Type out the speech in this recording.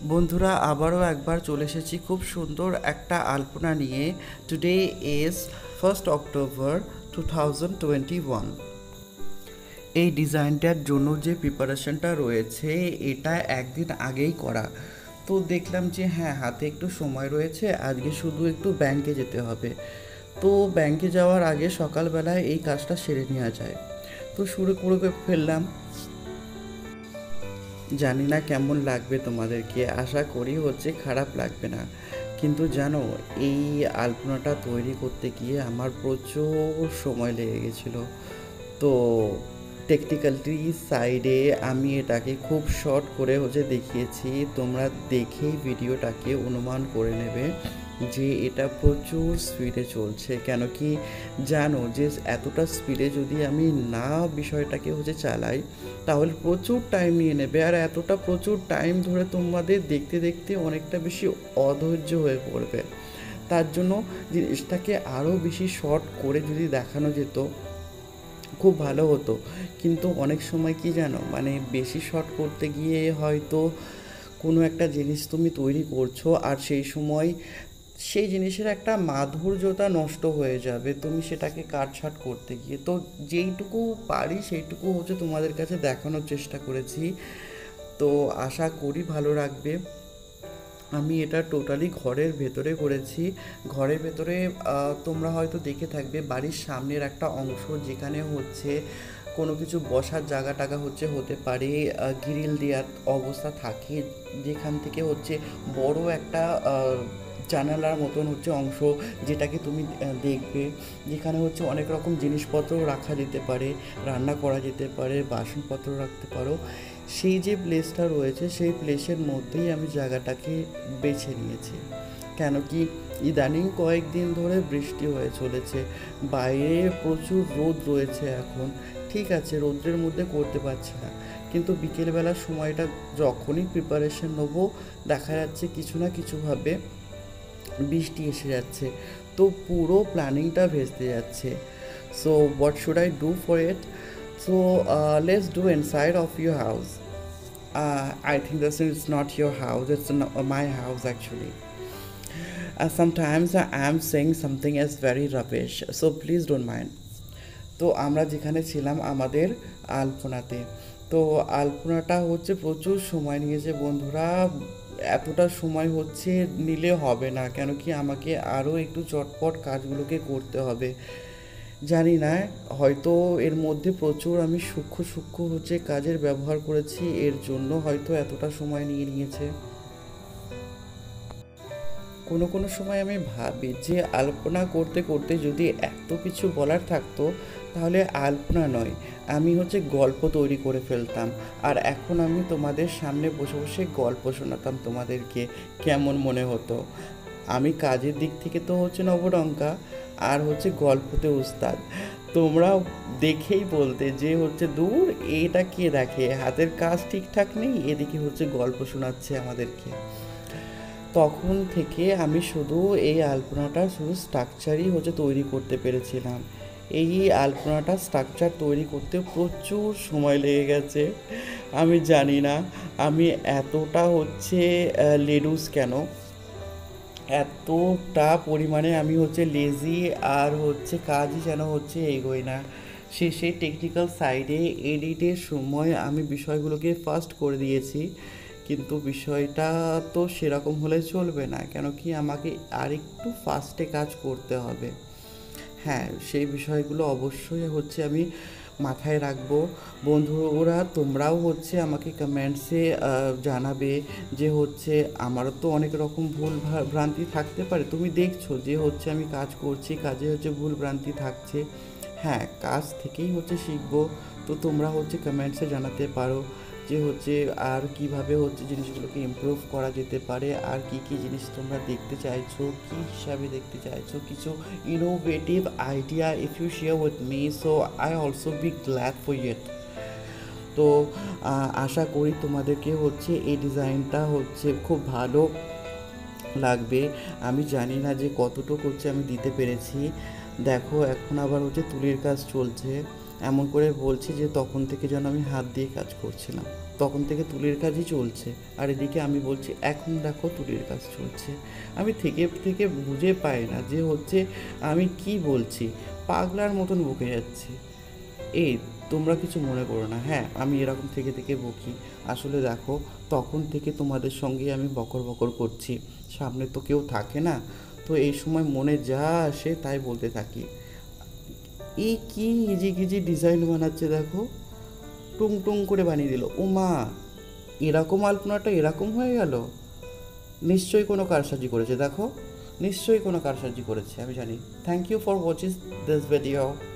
বন্ধুরা আবারও একবার চলে এসেছি খুব সুন্দর একটা আলপনা নিয়ে। Today is 1st October 2021। এই ডিজাইনটার জন্য যে প্রিপারেশনটা রয়েছে এটা একদিন আগেই করা। তো দেখলাম যে হ্যাঁ, হাতে একটু সময় রয়েছে, আজকে শুধু একটু ব্যাংকে যেতে হবে। তো ব্যাংকে যাওয়ার আগে সকালবেলায় এই কাজটা সেরে নেওয়া যায়। তো শুরু করে ফেললাম। জানি না কেমন লাগবে তোমাদেরকে, আশা করি খারাপ লাগবে না। কিন্তু জানো, এই আলপনাটা তৈরি করতে গিয়ে আমার প্রচুর সময় লেগে গেছিলো। তো টেকনিক্যালি সাইডে আমি এটাকে খুব শর্ট করে দেখিয়েছি। তোমরা দেখেই ভিডিওটাকে অনুমান করে নেবে যে এটা প্রচুর স্পিডে চলছে। কেন কি জানো, যে এতটা স্পিডে যদি আমি না বিষয়টাকে চালাই তাহলে প্রচুর টাইম নিয়ে নেবে, আর এতটা প্রচুর টাইম ধরে তোমাদের দেখতে দেখতে অনেকটা বেশি অধৈর্য হয়ে পড়বে। তার জন্য জিনিসটাকে আরও বেশি শর্ট করে যদি দেখানো যেত খুব ভালো হতো। কিন্তু অনেক সময় কি জানো, বেশি শর্ট করতে গিয়ে হয়তো কোনো একটা জিনিস তুমি তৈরি করছো আর সেই সময় সেই জিনিসের একটা মাধুর্যতা নষ্ট হয়ে যাবে তুমি সেটাকে কাটছাট করতে গিয়ে। তো যেইটুকু পারি সেইটুকু তোমাদের কাছে দেখানোর চেষ্টা করেছি। তো আশা করি ভালো লাগবে। আমি এটা টোটালি ঘরের ভেতরে করেছি। ঘরের ভেতরে তোমরা হয়তো দেখে থাকবে বাড়ির সামনের একটা অংশ, যেখানে কোনো কিছু বসার জায়গা টাগা হতে পারে, গ্রিল দেওয়ার অবস্থা থাকে, যেখান থেকে বড় একটা জানালার মতন অংশ, যেটাকে তুমি দেখবে, যেখানে অনেক রকম জিনিসপত্র রাখা যেতে পারে, রান্না করা যেতে পারে, বাসনপত্র রাখতে পারো। সেই যে প্লেসটা রয়েছে সেই প্লেসের মধ্যেই আমি জায়গাটাকে বেছে নিয়েছি। কেন কি ইদানিং কয়েকদিন ধরে বৃষ্টি হয়ে চলেছে, বাইরে প্রচুর রোদ রয়েছে এখন। ঠিক আছে, রোদ্রের মধ্যে করতে পারছি না, কিন্তু বিকেলবেলার সময়টা যখনই প্রিপারেশন নেবো দেখা যাচ্ছে কিছু না কিছুভাবে বৃষ্টি এসে যাচ্ছে, তো পুরো প্ল্যানিংটা ভেস্তে যাচ্ছে। So what should I do for it? So let's do inside of your house. I think this is not your house, it's my house actually. Sometimes I am saying something as very rubbish, so please don't mind. তো আমরা যেখানে ছিলাম আমাদের আলপনাতে, তো আলপনাটা প্রচুর সময় নিয়েছে বন্ধুরা। এতটা সময় নিলে হবে না, কেন কি আমাকে আরও একটু চটপট কাজগুলোকে করতে হবে। জানি না, হয়তো এর মধ্যে প্রচুর আমি সূক্ষ্ম কাজের ব্যবহার করেছি, এর জন্য হয়তো এতটা সময় নিয়েছে। কোনো সময় আমি ভাবি যে আলপনা করতে করতে যদি এত কিছু বলার থাকতো তাহলে আলপনা নয়, আমি গল্প তৈরি করে ফেলতাম, আর এখন আমি তোমাদের সামনে বসে বসে গল্প শোনাতাম তোমাদেরকে। কেমন মনে হতো? আমি কাজের দিক থেকে তো নবডঙ্কা, আর গল্পতে উস্তাদ। তোমরা দেখেই বলতে যে দূর, এটা কে দেখে, হাতের কাজ ঠিকঠাক নেই, এদিকে গল্প শোনাচ্ছে আমাদেরকে। তখন থেকে আমি শুধু এই আলপনাটা শুধু স্ট্রাকচারই তৈরি করতে পেরেছিলাম। এই আলপনাটা স্ট্রাকচার তৈরি করতে প্রচুর সময় লেগে গেছে। আমি জানি না আমি এতটা লেডুস কেন, এতটা পরিমাণে আমি লেজি, আর কাজই যেন এগোয় না। শেষে টেকনিক্যাল সাইডে এডিটের সময় আমি বিষয়গুলোকে ফাস্ট করে দিয়েছি, কিন্তু বিষয়টা তো সেরকম হলে চলবে না, কেন কি আমাকে আরেকটু ফাস্টে কাজ করতে হবে। হ্যাঁ, সেই বিষয়গুলো অবশ্যই আমি মাথায় রাখবো। বন্ধুরা তোমরাও আমাকে কমেন্টসে জানাবে যে আমারও তো অনেক রকম ভুল ভ্রান্তি থাকতে পারে। তুমি দেখছো যে আমি কাজ করছি, কাজে ভুল ভ্রান্তি থাকছে। হ্যাঁ, কাজ থেকেই শিখবো। তো তোমরা কমেন্টসে জানাতে পারো যে আর কীভাবে জিনিসগুলোকে ইমপ্রুভ করা যেতে পারে, আর কি কি জিনিস তোমরা দেখতে চাইছো, কী হিসাবে দেখতে চাইছো, কিছু innovative idea if you share with me, so I also be glad for it. তো আশা করি তোমাদেরকে এই ডিজাইনটা খুব ভালো লাগবে। আমি জানি না যে কতটুকু আমি দিতে পেরেছি। দেখো, এখন আবার তুলির কাজ চলছে, এমন করে বলছি যে তখন থেকে যেন আমি হাত দিয়ে কাজ করছিলাম। তখন থেকে তুলির কাজই চলছে, আর এদিকে আমি বলছি এখন দেখো তুলির কাজ চলছে। আমি থেকে থেকে বুঝে পাই না যে হচ্ছে আমি কি বলছি, পাগলার মতন বকে যাচ্ছি। এই তোমরা কিছু মনে করো না, হ্যাঁ আমি এরকম থেকে থেকে বকি। আসলে দেখো তখন থেকে তোমাদের সঙ্গে আমি বকর বকর করছি, সামনে তো কেউ থাকে না, তো এই সময় মনে যা আসে তাই বলতে থাকি। এই কি ইজি গিজি ডিজাইন বানাচ্ছে দেখো, টুং টুং করে বানিয়ে দিল। ও মা, এরকম আলপনাটা এরকম হয়ে গেল! নিশ্চয়ই কোনো কারসাজি করেছে, দেখো নিশ্চয়ই কোনো কারসাজি করেছে, আমি জানি। Thank you for watching this video.